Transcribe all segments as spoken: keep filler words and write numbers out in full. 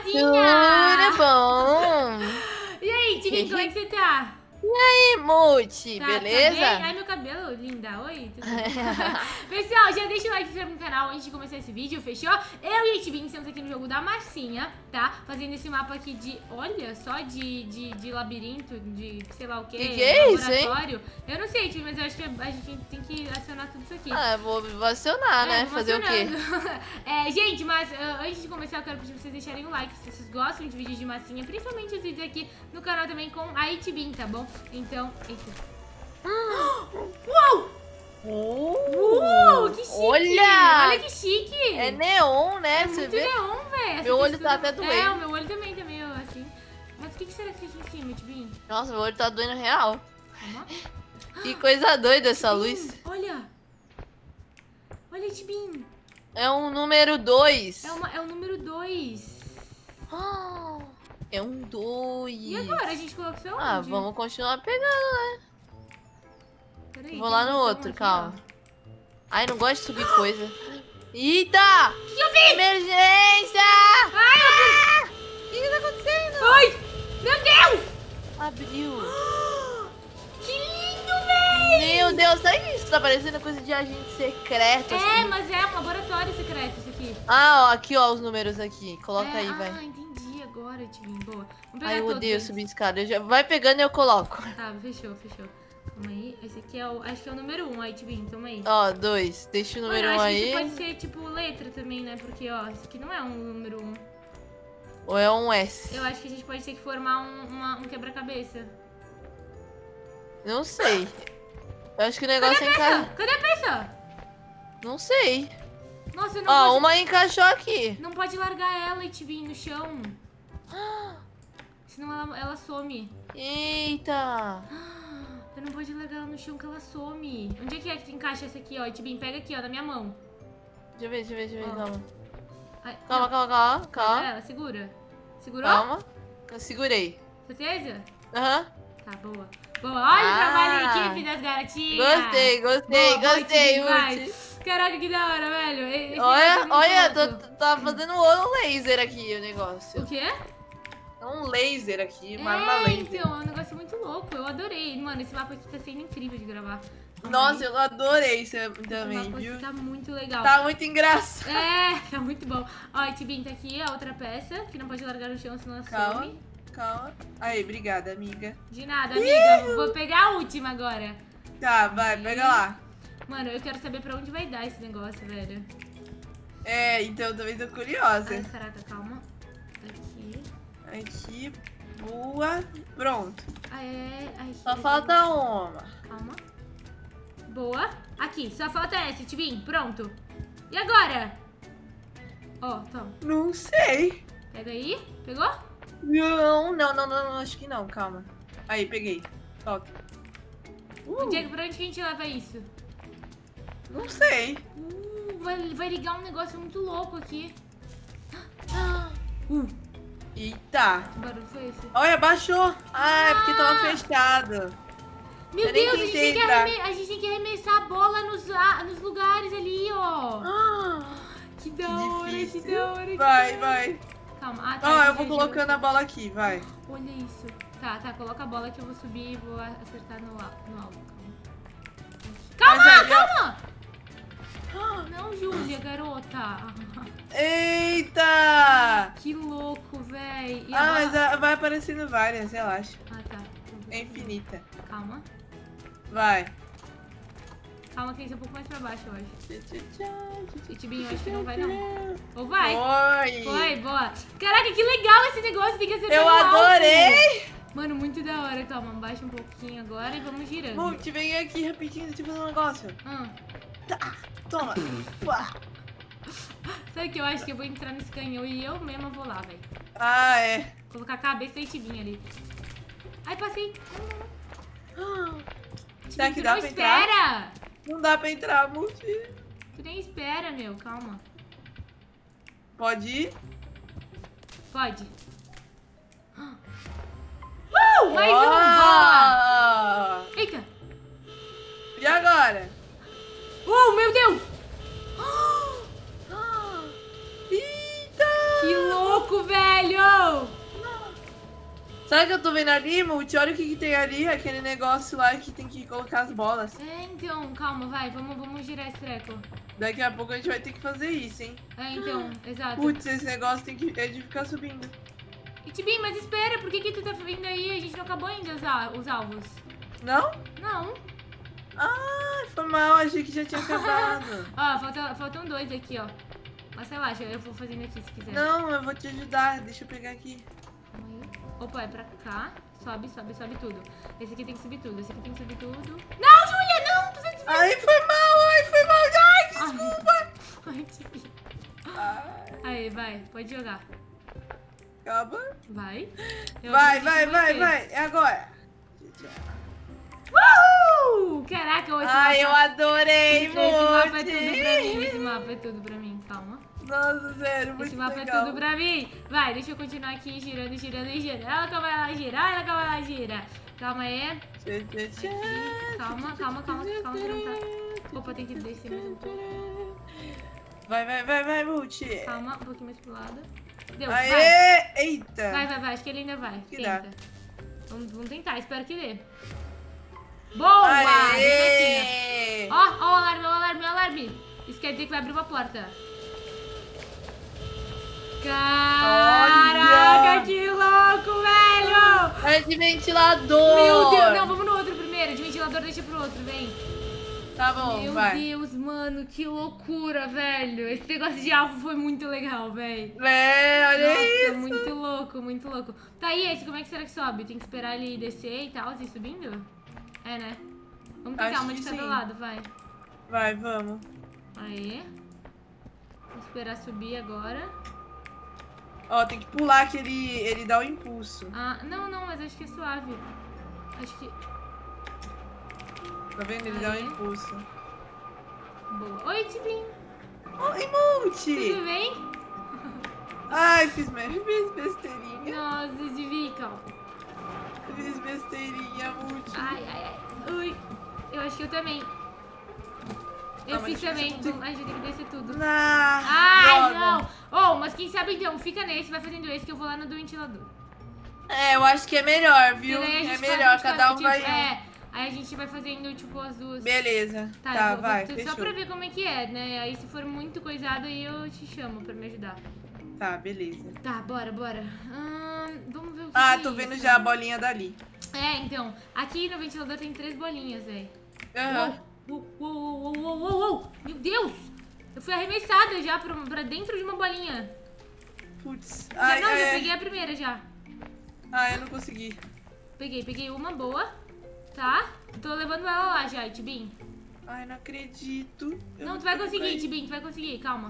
Tudo bom? E aí, Tibi, como é que você tá? E aí, Muti, Tá, beleza? tá bem? Ai, meu cabelo, linda. Oi, tudo bem? Pessoal, já deixa o like e se inscreve no canal antes de começar esse vídeo, fechou? Eu e a Tibin estamos aqui no jogo da Marcinha, tá? Fazendo esse mapa aqui de, olha só, de, de, de labirinto, de sei lá o que, que, que é isso, hein? laboratório. Eu não sei, Tibin, mas eu acho que a gente tem que acionar tudo isso aqui. Ah, eu vou acionar, É, né? vou Fazer acionando. o quê? É, gente, mas uh, antes de começar eu quero pedir pra vocês deixarem o like se vocês gostam de vídeos de massinha, principalmente os vídeos aqui no canal também com a Itbin, tá bom? Então, eita. Uau! Uh, Uau, que chique! olha! Olha que chique! É neon, né? É Você muito vê? neon, velho. Meu olho tá até doendo. É, o meu olho também tá meio assim. Mas o que, que será que tem aqui em cima, Itbin? Nossa, meu olho tá doendo real. Calma. Que coisa doida essa luz. Olha! Olha, Itbin! É um número dois. É, uma, é o número dois. É um dois. E agora? A gente colocou isso onde? Ah, vamos continuar pegando, né? Peraí, Vou lá tem no um botão outro, aqui, calma. ó. Ai, não gosto de subir coisa. Eita! O que eu fiz? Emergência! Ai, Ah! O que que tá acontecendo? Ai! Meu Deus! Abriu. Que lindo, véi! Meu Deus, sabe isso? Tá parecendo coisa de agente secreto, É, assim. mas é um laboratório secreto isso aqui. Ah, ó, aqui, ó, os números aqui. Coloca É, aí, ah, vai. entendi agora, Tibin. Boa. Vamos pegar Ai, eu todos odeio eles. subir escada. Eu já... Vai pegando e eu coloco. Tá, fechou, fechou. Calma aí. Esse aqui é o. Acho que é o número um, aí, Tibin. Toma aí. Ó, dois. Deixa o número Mano, um acho que aí. isso pode ser tipo letra também, né? Porque, ó, esse aqui não é um número um. Ou é um S? Eu acho que a gente pode ter que formar um, uma- um quebra-cabeça. Não sei. Eu acho que o Cadê negócio a peça? encaixou. Cadê a peça? Não sei. Nossa, eu não Ó, posso... uma encaixou aqui. Não pode largar ela, Tibin, no chão. Senão ela, ela some. Eita. Eu não pode largar ela no chão que ela some. Onde é que é que encaixa essa aqui, ó? Tibin, pega aqui, ó, na minha mão. Deixa eu ver, deixa eu ver, deixa eu ver. Ó. Calma. Ai, Calma, não. calma, calma. Pega Calma. ela, segura. Segurou? Calma. Eu segurei. Certeza? Aham. Tá, boa. Boa, olha Ah. o trabalho em equipe das garotinhas. Gostei, gostei, Boa, boa, gostei, Tibin, vai. Muti. Caraca, que da hora, velho. Esse negócio é Olha, muito olha, louco. tô, tá fazendo um laser aqui o negócio. O quê? É um laser aqui, uma arma É, laser. então, é um negócio muito louco. Eu adorei. Mano, esse mapa aqui tá sendo incrível de gravar. Nossa, eu adorei isso Esse também, mapa viu? aqui tá muito legal. Tá muito engraçado. É, tá muito bom. Ó, Tibin, tá aqui a outra peça, que não pode largar no chão, senão ela Calma, some. calma. Aí, obrigada, amiga. De nada, amiga. Vou pegar a última agora. Tá, vai, pega lá. Mano, eu quero saber pra onde vai dar esse negócio, velho. É, então também tô curiosa. Ai, caraca, calma. Aqui. Aqui, boa. Pronto. Ah, é. Ai, Só ai, falta uma. Calma. Boa. Aqui, só falta essa, Tibin. Pronto. E agora? Ó, toma. Não sei. Pega aí. Pegou? Não, não, não, não, não, acho que não, calma. Aí, peguei. Toque. Uh, Onde é, que- pra onde que a gente leva isso? não sei. Uh, vai, vai ligar um negócio muito louco aqui. Uh. Eita. Que barulho foi esse? Olha, baixou. Ah, é porque tava fechado. Meu Eu nem Deus, a gente, tentei tem que entrar. arreme- a gente tem que arremessar a bola nos, ah, nos lugares ali, ó. Ah, Que da que hora, que difícil. da hora. que Vai, da hora. vai. Calma. Ah, tá. Ó, a eu gente vou já colocando a bola aqui, vai. girou. Olha isso. Tá, tá. Coloca a bola que eu vou subir e vou acertar no, al- no alto. Calma, Mas aí, ó. calma. Não, Júlia, garota. Eita! Que louco, véi. E a Ah, bola- mas ah, vai aparecendo várias, relaxa. Ah, tá. Então, É infinita. Calma. Vai. Calma que tem que ser um pouco mais pra baixo, eu acho. E Tibinho, eu acho que não vai, não. Ou vai? Oi! Foi, boa. Caraca, que legal esse negócio. Tem que acertar Eu no alto. adorei! Mano, muito da hora. Calma, baixa um pouquinho agora e vamos girando. Multi, vem aqui rapidinho, deixa eu fazer um negócio. Ah, Tá, toma. Uá. sabe o que eu acho que eu vou entrar nesse canhão e eu mesma vou lá, velho. Ah, é. Colocar a cabeça e Tibinho ali. Ai, passei. Será Tibinho, que tu dá não pra entrar? espera. Não dá pra entrar, Multi. Tu nem espera, meu. Calma. Pode ir? Pode. Uh, mais um, boa. Oh! Eita. E agora? Oh, meu Deus. Eita! Que louco, velho. Sabe o que eu tô vendo ali, Multi? Olha o que, que tem ali, aquele negócio lá que tem que colocar as bolas. É, então, calma, vai, vamos, vamos girar esse treco. Daqui a pouco a gente vai ter que fazer isso, hein? É, então, exato. Putz, esse negócio tem que, é de ficar subindo. E Tibim, mas espera, por que que tu tá vindo aí? A gente não acabou ainda os, al- os alvos. Não? Não. Ah, foi mal, achei que já tinha acabado. Ó, falta, faltam dois aqui, ó. Mas relaxa, eu vou fazendo aqui se quiser. Não, eu vou te ajudar, deixa eu pegar aqui. Calma aí. Opa, é pra cá. Sobe, sobe, sobe tudo. Esse aqui tem que subir tudo, esse aqui tem que subir tudo. Não, Júlia, não! Tu tá desviando. Ai, foi mal, ai, foi mal, ai, desculpa. Ai, Tibim. Ai, Aí, vai, pode jogar. calma. Vai. Eu Vai, acredito vai, em vai, você. vai, é agora. Uhul! Caraca, esse Ai, eu mapa... adorei, Esse mapa é Multi. tudo pra mim, esse mapa é tudo pra mim, calma. Nossa, sério, muito Esse mapa legal. é tudo pra mim. Vai, deixa eu continuar aqui girando, girando e girando. Olha como ela gira, olha como ela gira. Calma aí. Tchê, tchê, tchê. Aqui. Calma, calma, calma, calma, que não tá. Opa, tem que descer mais um pouco. Vai, vai, vai, vai, Multi. Calma, um pouquinho mais pro lado. Deu, vai. Aê! Eita! Vai, vai, vai, acho que ele ainda vai. Que Tenta. dá. Vamos, vamos tentar, espero que dê. Boa! Bem facinha. Aê! Ó, ó o alarme, ó o alarme, ó o alarme. Isso quer dizer que vai abrir uma porta. Caraca, Olha! que louco, velho! É de ventilador! Meu Deus, não, vamos no outro primeiro. De ventilador deixa pro outro, vem. Tá bom, Meu vai. Deus, mano, que loucura, velho. Esse negócio de alvo foi muito legal, velho. É, olha Nossa, isso! muito louco, muito louco. Tá, e esse, como é que será que sobe? Tem que esperar ele descer e tal, assim, subindo? É, né? Vamos tentar Acho uma de que cada sim. lado, vai. Vai, vamos. Aí. Vamos esperar subir agora. Ó, tem que pular que ele, ele dá o impulso. Ah, não, não, mas acho que é suave. Acho que... Tá vendo? Ele dá o Aí. impulso. Boa. Oi, Tibim. Oi, Multi! Tudo bem? Ai, fiz, fiz besteirinha. Nossa, Tibim, calma. Fiz besteirinha, Multi. Ai, ai, ai. Ui. Eu acho que eu também. Eu Não, mas fiz também. difícil. Vamos- Ai, já tem que descer tudo. Ah, Ai, droga. não. Oh, mas quem sabe então, fica nesse, vai fazendo esse que eu vou lá no do ventilador. É, eu acho que é melhor, viu? E daí a É gente faz melhor, um de cada um tipo, vai um. É, aí a gente vai fazendo, tipo, as duas. Beleza. Tá, Tá, eu vou, vai, vou- fechou. só pra ver como é que é, né? Aí se for muito coisado, aí eu te chamo pra me ajudar. Tá, beleza. Tá, bora, bora. Hum, vamos ver o que Ah, que tô é vendo isso. já a bolinha dali. É, então, aqui no ventilador tem três bolinhas, velho. Aham. Uou, uou, uou, uou, uou, uou, uou. Meu Deus! Eu fui arremessada já pra, pra dentro de uma bolinha. Putz. Já, Ai, não, ai, já ai. peguei a primeira já. Ah, eu não consegui. Peguei, peguei uma boa. Tá? Tô levando ela lá já, Tibim. Ai, não acredito. Eu Não, tu vai eu conseguir, caí. Tibim, tu vai conseguir, calma.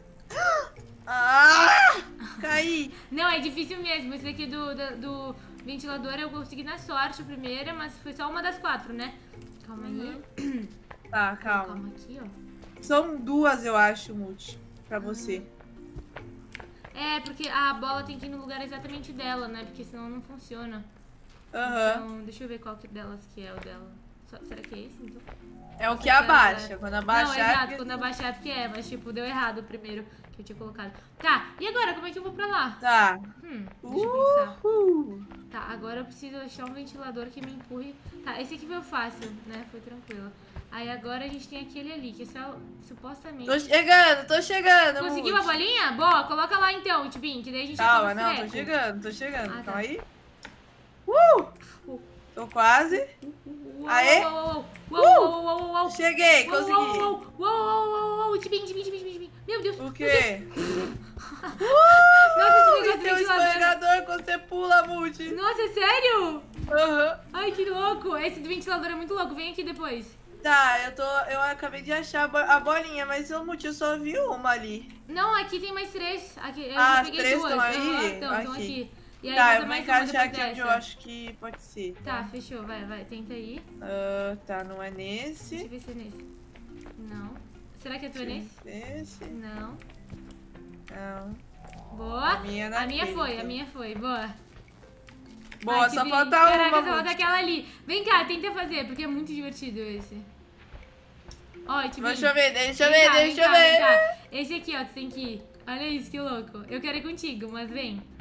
Ah! Caí. Não, é difícil mesmo. Esse aqui do, do, do ventilador eu consegui na sorte a primeira, mas foi só uma das quatro, né? Calma aí. Tá, calma. Calma aqui, ó. São duas, eu acho, Multi. Pra você. É, porque a bola tem que ir no lugar exatamente dela, né? Porque senão não funciona. Aham. Então, deixa eu ver qual que delas que é o dela. Só- será que é esse, então? É o que Aquela- abaixa. Quando abaixar... Não, é exato, porque- quando abaixar é porque é, mas tipo, deu errado o primeiro que eu tinha colocado. Tá, e agora, como é que eu vou pra lá? Tá. Hum, deixa eu pensar. Uhul. Tá, agora eu preciso achar um ventilador que me empurre. Tá, esse aqui foi fácil, né? Foi tranquilo. Aí agora a gente tem aquele ali, que esse é o, supostamente... Tô chegando, tô chegando, Conseguiu Multi. a bolinha? Boa, coloca lá então, Tibim, que daí a gente Calma, acaba o não, tô freco. chegando, tô chegando. Ah, tá. Calma aí. Uh! Uh. Tô quase. Uou, Aê? uou, uou, uou, uou, uou, uou, uou. Cheguei, Uou, consegui. uou, uou, uou, uou, uou, uou, Tibim, Tibim, Tibim, Tibim. Meu Deus. O quê? Nossa, esse E negócio tem um de ventilador. escorregador quando você pula, Multi. Nossa, é sério? Aham. Ai, que louco. Esse do ventilador é muito louco. Vem aqui depois. Tá, eu tô. Eu acabei de achar a bo- a bolinha, mas o Multi eu só vi uma ali. Não, aqui tem mais três. Aqui, eu Ah, já as peguei três duas. tão aí? Aham, Então, estão Aqui. aqui. E aí, Tá, bota eu vou mais uma encaixar aqui depois onde eu dessa. acho que pode ser. Tá, fechou. Vai, vai. Tenta aí. Ah, tá, não é Deixa eu nesse. ver se é nesse. Não. Será que é tu é nesse? Esse. Não. Não. Boa. A minha é A minha naquele, foi, a então. minha foi. Boa. Boa, Ai, só Tibim. falta Caraca, uma. só falta Multi. aquela ali. Vem cá, tenta fazer, porque é muito divertido esse. Ó, Tibim. Deixa eu ver, deixa eu Vem ver, cá, deixa vem eu cá, vem ver. cá. Esse aqui, ó, tu tem que ir. Olha isso, que louco. Eu quero ir contigo, mas vem.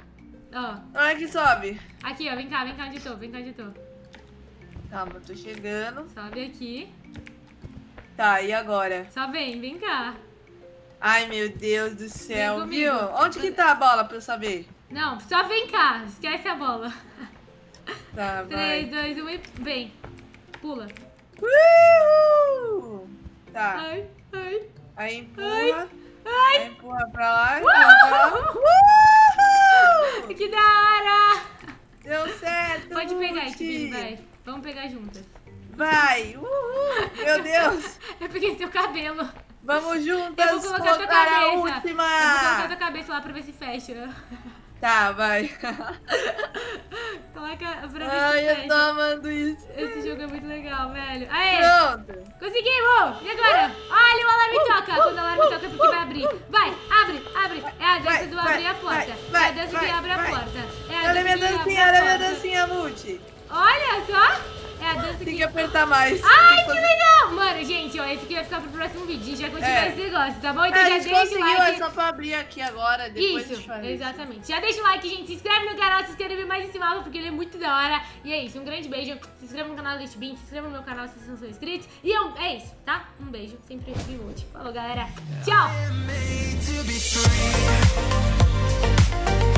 Ó. Como é que sobe? Aqui, ó. Vem cá, vem cá onde eu tô. Vem cá onde eu tô. Calma, eu tô chegando. Sobe aqui. Tá, e agora? Só vem, vem cá. Ai, meu Deus do céu, Vem viu? comigo. Onde que tá a bola pra eu saber? Não, só vem cá. Esquece a bola. Tá, três, vai. dois, um e vem. Pula. Uhul! Tá, Ai, ai, aí empurra. ai. Aí empurra pra lá, empurra pra lá. Uhul! Que da hora! Deu certo, Pode pegar, Ruth. Itibim, vai. Vamos pegar juntas. Vai! Uhul! Meu Deus! Eu peguei teu cabelo. Vamos juntas Eu vou colocar tua contar a cabeça. última! Eu vou colocar tua cabeça lá pra ver se fecha. Tá, vai. Coloca pra ver Ai, se eu fecha. tô amando isso. Esse jogo é muito legal, velho. Aê! Pronto. Conseguimos! E agora? Olha, o alarme toca. Quando o alarme toca é porque vai abrir. Vai, abre, abre. É a dança Vai, do vai, abrir a porta. vai, É vai, a dança vai, que abre a vai. porta. É a Olha dança minha que abre dancinha, a olha minha porta. dancinha, Ruth. Olha só! É a dança Tem que... que apertar mais. Ai, Tem que fazer- legal! Mano, gente, ó, esse aqui vai ficar pro próximo vídeo. A gente vai continuar É. esse negócio, tá bom? Então É, a já gente deixa o conseguiu, like. é só pra abrir aqui agora, depois a gente Isso, faz exatamente. Já deixa o like, gente. Se inscreve no canal, se inscreve mais em cima, porque ele é muito da hora. E é isso, um grande beijo. Se inscreva no canal do Itibim, se inscreva no meu canal se vocês não são inscritos. E eu, é isso, tá? Um beijo, sempre emote. Falou, galera. Tchau! Made to be free.